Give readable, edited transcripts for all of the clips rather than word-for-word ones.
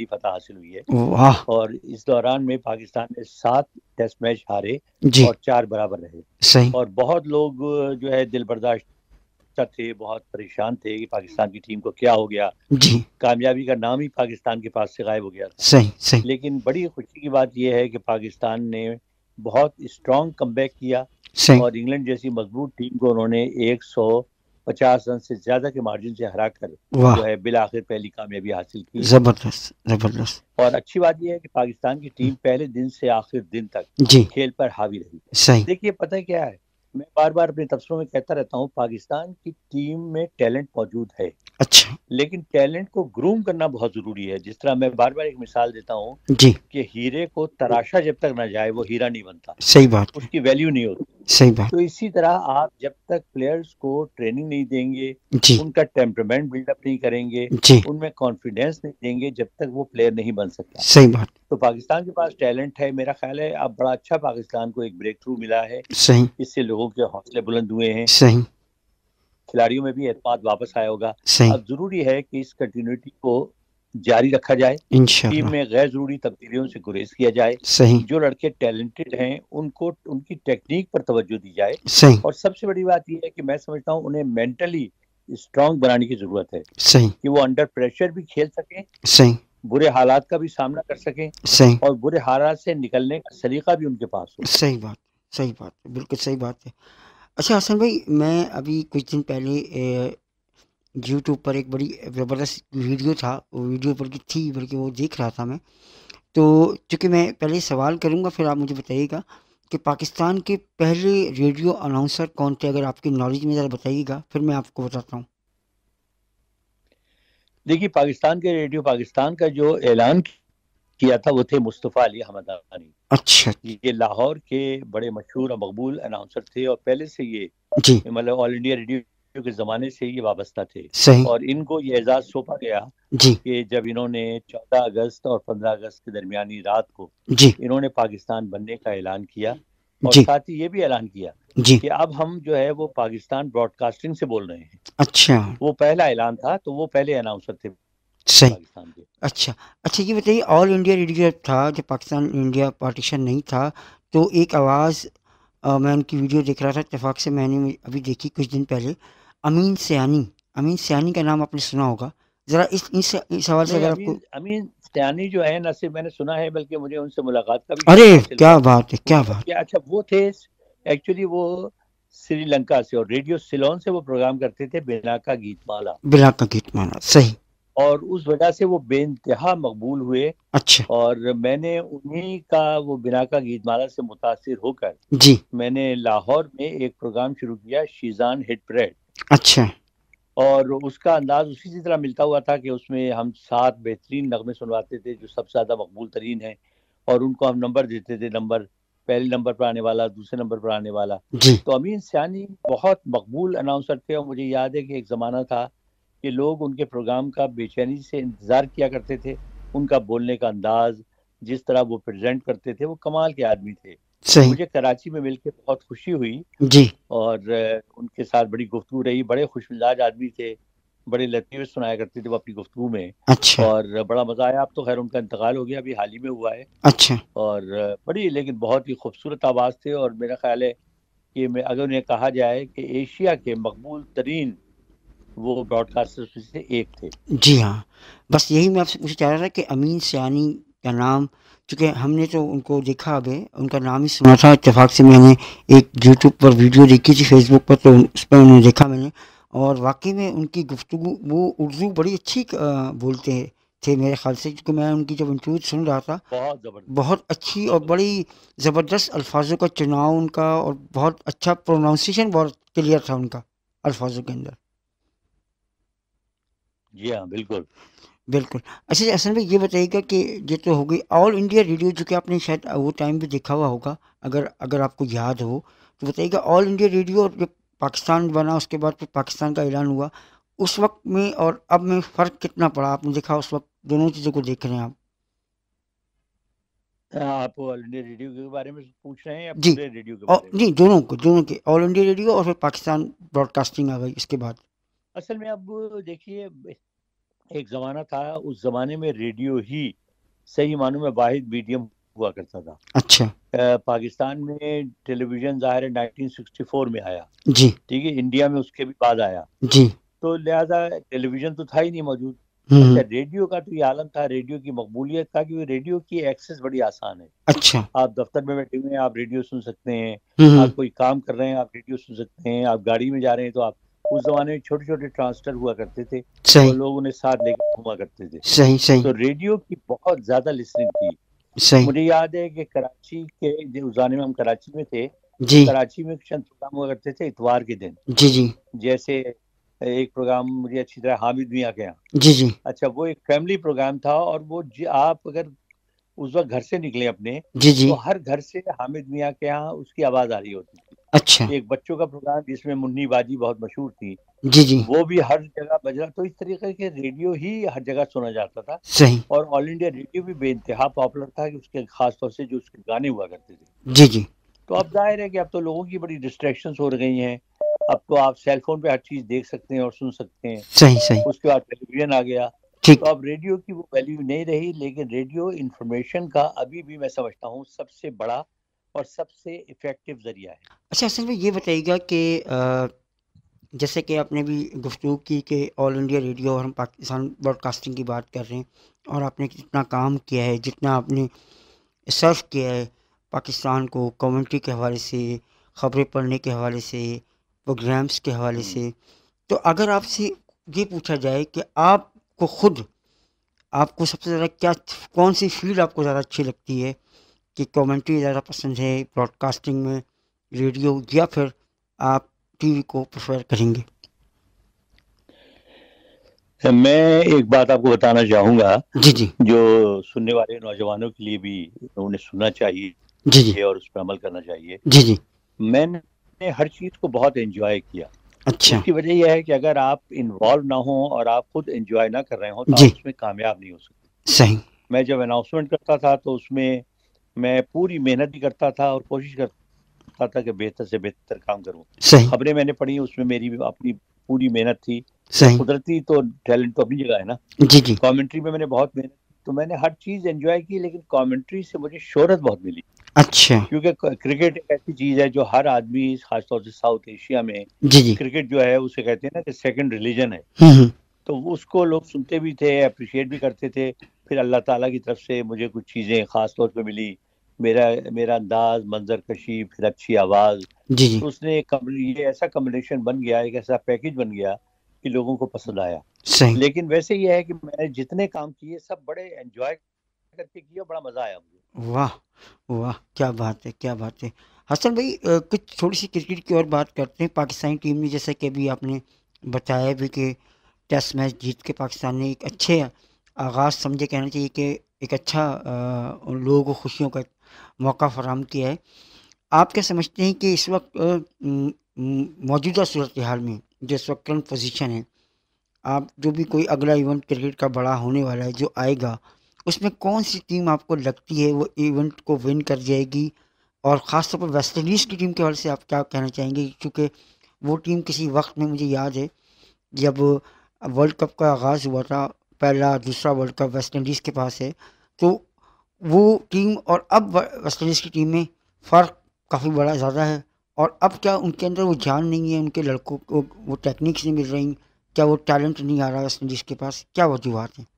पहली फतह हासिल हुई है। वाह। और इस दौरान में पाकिस्तान ने 7 टेस्ट मैच हारे जी। और 4 बराबर रहे। सही। और बहुत लोग जो है दिल बर्दाश्त थे, बहुत परेशान थे कि पाकिस्तान की टीम को क्या हो गया, जी। कामयाबी का नाम ही पाकिस्तान के पास से गायब हो गया था। सही सही। लेकिन बड़ी खुशी की बात यह है कि पाकिस्तान ने बहुत स्ट्रांग कमबैक किया सही। और इंग्लैंड जैसी मजबूत टीम को उन्होंने 150 रन से ज्यादा के मार्जिन से हराकर जो वाह। है बिल आखिर पहली कामयाबी हासिल की। जबरदस्त जबरदस्त। और अच्छी बात यह है कि पाकिस्तान की टीम पहले दिन से आखिर दिन तक जी। खेल पर हावी रही। सही। देखिए पता है क्या है, मैं बार बार अपने तबसरों में कहता रहता हूँ, पाकिस्तान की टीम में टैलेंट मौजूद है, अच्छा। लेकिन टैलेंट को ग्रूम करना बहुत जरूरी है। जिस तरह मैं बार बार एक मिसाल देता हूँ जी। कि हीरे को तराशा जब तक ना जाए वो हीरा नहीं बनता, सही बात है। उसकी वैल्यू नहीं होती। सही बात। तो इसी तरह आप जब तक प्लेयर्स को ट्रेनिंग नहीं देंगे, जी। उनका टेम्परमेंट बिल्डअप नहीं करेंगे, जी। उनमें कॉन्फिडेंस नहीं देंगे, जब तक वो प्लेयर नहीं बन सकता। सही बात। तो पाकिस्तान के पास टैलेंट है, मेरा ख्याल है अब बड़ा अच्छा पाकिस्तान को एक ब्रेक थ्रू मिला है। सही। इससे लोगों के हौसले बुलंद हुए हैं, सही। खिलाड़ियों में भी एतमाद वापस आया होगा। सही। अब जरूरी है कि इस कंटिन्यूटी को जारी रखा जाए, टीम इंशाल्लाह। में गैर जरूरी तब्दीलियों से गुरेज किया जाए, सही। जो लड़के टैलेंटेड हैं उनको उनकी टेक्निक पर तवज्जो दी जाए। सही। और सबसे बड़ी बात यह है कि मैं समझता हूँ उन्हें मेंटली स्ट्रांग बनाने की जरूरत है सही। कि वो अंडर प्रेशर भी खेल सकें, सही। बुरे हालात का भी सामना कर सकें सही। और बुरे हालात से निकलने का सलीका भी उनके पास हो। सही बात। सही बात है, बिल्कुल सही बात है। अच्छा हसन भाई, मैं अभी कुछ दिन पहले यूट्यूब पर एक बड़ी ज़बरदस्त वीडियो था, वो वीडियो बल्कि थी, बल्कि वो देख रहा था मैं। तो चूँकि मैं पहले सवाल करूँगा, फिर आप मुझे बताइएगा कि पाकिस्तान के पहले रेडियो अनाउंसर कौन थे, अगर आपकी नॉलेज में ज़रा बताइएगा, फिर मैं आपको बताता हूँ। देखिए पाकिस्तान के रेडियो पाकिस्तान का जो ऐलान किया था वो थे मुस्तफ़ा अली हमदानी। अच्छा। ये लाहौर के बड़े मशहूर और मकबूल अनाउंसर थे और पहले से ये जी। मतलब ऑल इंडिया रेडियो के ज़माने से ये वाबस्ता थे। सही। और इनको ये एजाज़ सौंपा गया जी। कि जब इन्होंने 14 अगस्त और 15 अगस्त के दरमियानी रात को जी। इन्होंने पाकिस्तान बनने का ऐलान किया और जी। साथ ही ये भी ऐलान किया जी। कि अब हम जो है वो पाकिस्तान ब्रॉडकास्टिंग से बोल रहे हैं। अच्छा। वो पहला ऐलान था, तो वो पहले अनाउंसर थे सही। पाकिस्तान के। अच्छा। अच्छा ये बताइए, ऑल इंडिया रेडियो जब था, जब पाकिस्तान इंडिया पार्टीशन नहीं था, तो एक आवाज़, मैं उनकी वीडियो देख रहा था इत्तेफाक से, मैंने अभी देखी कुछ दिन पहले, अमीन सयानी। अमीन सयानी का नाम आपने सुना होगा, ज़रा इस हवाले से नहीं, अगर आपको। अमीन अमीन सयानी जो है न सिर्फ मैंने सुना है बल्कि मुझे उनसे मुलाकात का भी अरे शर्फ हासिल क्या हुआ। बात है, वो क्या कब बात। क्या, अच्छा वो थे एक्चुअली वो श्रीलंका से और रेडियो सिलोन से वो प्रोग्राम करते थे, बिना का गीतमाला। बिला का गीत माना, सही। और उस वजह से वो बेइंतहा मकबूल हुए। अच्छा। और मैंने उन्हीं का वो बिना का गीतमाला से मुतासिर होकर जी। मैंने लाहौर में एक प्रोग्राम शुरू किया, शीजान हिट परेड। अच्छा। और उसका अंदाज उसी की तरह मिलता हुआ था कि उसमें हम 7 बेहतरीन नगमे सुनवाते थे जो सबसे ज़्यादा मकबूल तरीन हैं, और उनको हम नंबर देते थे, नंबर पहले नंबर पर आने वाला, दूसरे नंबर पर आने वाला। जी। तो अमीन सयानी बहुत मकबूल अनाउंसर थे और मुझे याद है कि एक ज़माना था कि लोग उनके प्रोग्राम का बेचैनी से इंतज़ार किया करते थे। उनका बोलने का अंदाज, जिस तरह वो प्रेजेंट करते थे, वो कमाल के आदमी थे। तो सही। मुझे कराची में मिलकर बहुत खुशी हुई जी। और उनके साथ बड़ी गुफ्तगू रही। बड़े खुशमिजाज आदमी थे, बड़े लतीफ़े सुनाया करते थे वो अपनी गुफ्तगू में, अच्छा। और बड़ा मज़ा आया। अब तो खैर उनका इंतकाल हो गया, अभी हाल ही में हुआ है। अच्छा। और बड़ी लेकिन बहुत ही खूबसूरत आवाज़ थे, और मेरा ख्याल है कि मैं अगर उन्हें कहा जाए कि एशिया के मकबूल तरीन वो ब्रॉडकास्टर्स में से एक थे। जी हाँ, बस यही मैं आपसे पूछना चाह रहा था कि अमीन सयानी का नाम, चूँकि हमने तो उनको देखा, अभी उनका नाम ही सुना था, इत्तेफाक से मैंने एक यूट्यूब पर वीडियो देखी थी, फेसबुक पर, तो उस पर उन्हें देखा मैंने। और वाक़ई में उनकी गुफ्तगू, वो उर्दू बड़ी अच्छी बोलते थे मेरे ख़्याल से, क्योंकि मैं उनकी जब इंटरव्यू सुन रहा था, बहुत ज़बरदस्त, बहुत अच्छी और बहुत बड़ी ज़बरदस्त अल्फाज़ों का चुनाव उनका, और बहुत अच्छा प्रोनाउंसिएशन बहुत क्लियर था उनका अल्फाज़ों के अंदर। जी हाँ, बिल्कुल। बिल्कुल। अच्छा जी, असल में ये बताइएगा कि ये तो हो गई ऑल इंडिया रेडियो, जो कि आपने शायद वो टाइम भी देखा हुआ होगा, अगर अगर आपको याद हो, तो बताइएगा ऑल इंडिया रेडियो, और जब पाकिस्तान बना उसके बाद फिर पाकिस्तान का ऐलान हुआ, उस वक़्त में और अब में फ़र्क कितना पड़ा? आपने देखा उस वक़्त, दोनों चीज़ों को देख रहे हैं आप? आप ऑल इंडिया रेडियो के बारे में पूछ रहे हैं या जी। पूरे रेडियो के और बारे में? नहीं, दोनों को, दोनों के, ऑल इंडिया रेडियो और फिर पाकिस्तान ब्रॉडकास्टिंग आ गई इसके बाद। असल में अब देखिए, एक जमाना था, उस जमाने में रेडियो ही सही मानों में वाहिद मीडियम हुआ करता था। अच्छा। पाकिस्तान में टेलीविजन ज़ाहिर है 1964 में आया, जी। ठीक है, इंडिया में उसके भी बाद आया, जी। तो लिहाजा टेलीविजन तो था ही नहीं मौजूद। अच्छा, हम्म। रेडियो का तो ये आलम था, रेडियो की मकबूलियत था कि रेडियो की एक्सेस बड़ी आसान है। अच्छा। आप दफ्तर में बैठे हुए हैं, आप रेडियो सुन सकते हैं, हम्म। आप कोई काम कर रहे हैं, आप रेडियो सुन सकते हैं, आप गाड़ी में जा रहे हैं तो आप, उस जमाने में छोटे छोटे ट्रांजिस्टर हुआ करते थे सही और लोग उन्हें साथ लेकर घुमा करते थे। सही सही। तो रेडियो की बहुत ज्यादा लिसनिंग थी। सही। मुझे याद है कि कराची के, जो उस जमाने में हम कराची में थे, तो जी। कराची में चंद प्रोग्राम हुआ करते थे इतवार के दिन। जी। जी। जैसे एक प्रोग्राम मुझे अच्छी तरह, हामिद मियाँ के यहाँ। जी। जी। अच्छा, वो एक फैमिली प्रोग्राम था और वो आप अगर उस वक्त घर से निकले अपने, जी। जी। तो हर घर से हामिद मियाँ के यहाँ उसकी आवाज आ रही होती अच्छा। थी। एक बच्चों का प्रोग्राम जिसमें मुन्नी बाजी बहुत मशहूर थी, जी। जी। वो भी हर जगह बज रहा। तो इस तरीके के रेडियो ही हर जगह सुना जाता था। सही। और ऑल इंडिया रेडियो भी बेइंतहा पॉपुलर था, कि उसके खास तौर से जो उसके गाने हुआ करते थे। जी। जी। तो अब जाहिर है कि अब तो लोगों की बड़ी डिस्ट्रैक्शंस हो गई हैं। अब तो आप सेल फोन पे हर चीज देख सकते हैं और सुन सकते हैं। सही सही। उसके बाद टेलीविजन आ गया, तो ठीक। अब रेडियो की वो वैल्यू नहीं रही। लेकिन रेडियो इंफॉर्मेशन का अभी भी मैं समझता हूँ सबसे बड़ा और सबसे इफेक्टिव जरिया है। अच्छा, असल में ये बताइएगा कि जैसे कि आपने भी गुफ्तगू की कि ऑल इंडिया रेडियो और हम पाकिस्तान ब्रॉडकास्टिंग की बात कर रहे हैं, और आपने जितना काम किया है, जितना आपने सर्व किया है पाकिस्तान को, कमेंट्री के हवाले से, ख़बरें पढ़ने के हवाले से, प्रोग्राम्स के हवाले हम्म। से, तो अगर आपसे ये पूछा जाए कि आपको खुद, आपको सबसे ज़्यादा क्या, कौन सी फील्ड आपको ज़्यादा अच्छी लगती है, कि कमेंट्री ज़्यादा पसंद है ब्रॉडकास्टिंग में, रेडियो, या फिर आप टीवी को प्रेफर करेंगे? मैं एक बात आपको बताना चाहूंगा, जी। जी। जो सुनने वाले नौजवानों के लिए भी उन्हें सुनना जी। जी। चाहिए और उस पर अमल करना चाहिए। जी। जी। मैंने हर चीज को बहुत एंजॉय किया। अच्छा। उसकी वजह यह है कि अगर आप इन्वॉल्व ना हो और आप खुद एंजॉय ना कर रहे हो, तो आप जी। उसमें कामयाब नहीं हो सकते। सही। मैं जब अनाउंसमेंट करता था तो उसमें मैं पूरी मेहनत भी करता था और कोशिश करता था कि बेहतर से बेहतर काम करूं। सही। खबरें मैंने पढ़ी, उसमें मेरी भी अपनी पूरी मेहनत थी। तो सही। कुदरती तो टैलेंट तो अपनी जगह है ना। जी। जी। कमेंट्री में मैंने बहुत मेहनत की, तो मैंने हर चीज एंजॉय की, लेकिन कमेंट्री से मुझे शोहरत बहुत मिली। अच्छा। क्योंकि क्रिकेट एक ऐसी चीज है जो हर आदमी, खासतौर से साउथ एशिया में, जी। जी। क्रिकेट जो है उसे कहते हैं ना कि सेकंड रिलीजन है। हम्म। तो उसको लोग सुनते भी थे, अप्रिशिएट भी करते थे। फिर अल्लाह ताला की तरफ से मुझे कुछ चीज़ें ख़ास तौर पे मिली। मेरा मेरा अंदाज, मंजर कशी, फिर अच्छी आवाज़, जी। जी। तो उसने ये ऐसा कॉम्बिनेशन बन गया, एक ऐसा पैकेज बन गया कि लोगों को पसंद आया। सही। लेकिन वैसे ये है कि मैंने जितने काम किए सब बड़े एंजॉय करके किए, बड़ा मज़ा आया मुझे। वाह वाह, क्या बात है, क्या बात है। हसन भाई, कुछ थोड़ी सी क्रिकेट की और बात करते हैं। पाकिस्तानी टीम ने, जैसे कि अभी आपने बताया भी कि टेस्ट मैच जीत के पाकिस्तान ने एक अच्छे आगाज़ समझे, कहना चाहिए कि एक अच्छा उन लोगों को खुशियों का मौका फराहम किया है। आप क्या समझते हैं कि इस वक्त मौजूदा सूरत हाल में, जो इस वक्त करंट पोजीशन है, आप जो भी कोई अगला इवेंट क्रिकेट का बड़ा होने वाला है जो आएगा, उसमें कौन सी टीम आपको लगती है वो इवेंट को विन कर जाएगी? और ख़ास तौर पर वेस्ट इंडीज़ की टीम के हवाले से आप क्या कहना चाहेंगे? क्योंकि वो टीम किसी वक्त में, मुझे याद है, जब वर्ल्ड कप का आगाज़ हुआ था, पहला दूसरा वर्ल्ड कप वेस्ट इंडीज़ के पास है, तो वो टीम और अब वेस्ट इंडीज़ की टीम में फ़र्क काफ़ी बड़ा ज़्यादा है। और अब क्या उनके अंदर वो जान नहीं है, उनके लड़कों को वो टेक्निक्स नहीं मिल रही, क्या वो टैलेंट नहीं आ रहा वेस्ट इंडीज़ के पास, क्या वजूहत हैं?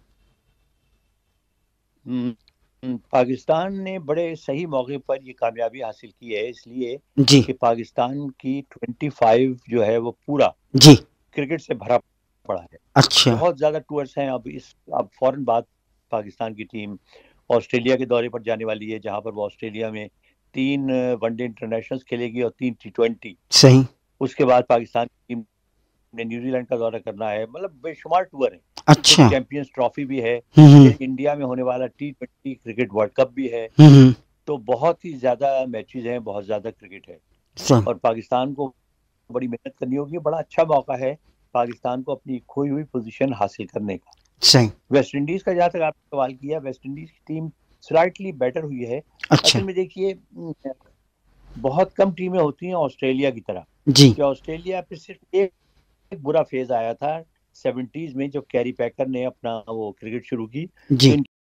हम्म, पाकिस्तान ने बड़े सही मौके पर ये कामयाबी हासिल की है, इसलिए जी। कि पाकिस्तान की 25 जो है वो पूरा जी। क्रिकेट से भरा पड़ा है। अच्छा। बहुत ज्यादा टूर्स हैं। अब फौरन बाद पाकिस्तान की टीम ऑस्ट्रेलिया के दौरे पर जाने वाली है, जहां पर वो ऑस्ट्रेलिया में 3 वनडे इंटरनेशनल्स खेलेगी और 3 T20। सही। उसके बाद पाकिस्तान की टीम ने न्यूजीलैंड का दौरा करना है। मतलब बेशुमार टूर है। फिर अच्छा। चैंपियंस ट्रॉफी भी है। हम्म। फिर इंडिया में होने वाला T20 क्रिकेट वर्ल्ड कप भी है। हम्म। तो बहुत ही ज्यादा मैचेस हैं, बहुत ज्यादा क्रिकेट है। सही। और पाकिस्तान को बड़ी मेहनत करनी होगी। बड़ा अच्छा मौका है पाकिस्तान को अपनी खोई हुई पोजीशन हासिल करने का। सही। वेस्ट इंडीज का जहाँ तक आपने सवाल किया, वेस्ट इंडीज की टीम स्लाइटली बेटर हुई है। अच्छा। असल में देखिए, बहुत कम टीमें होती हैं ऑस्ट्रेलिया की तरह, जी। कि ऑस्ट्रेलिया पे सिर्फ एक बुरा फेज आया था 70s में जब कैरी पैकर ने अपना वो क्रिकेट शुरू की, तो जी